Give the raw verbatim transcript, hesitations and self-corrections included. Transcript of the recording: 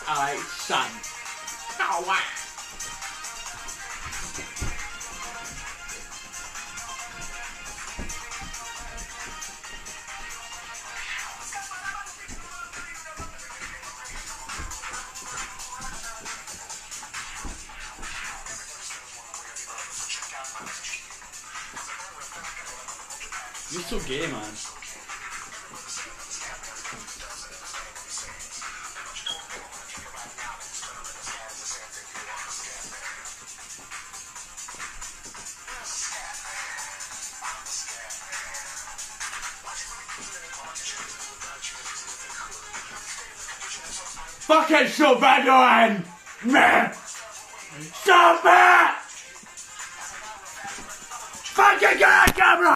Alright, son. Oh, wow. You're so gay, man. Fucking stop it, doing! Man! Stop it! Fucking get a camera!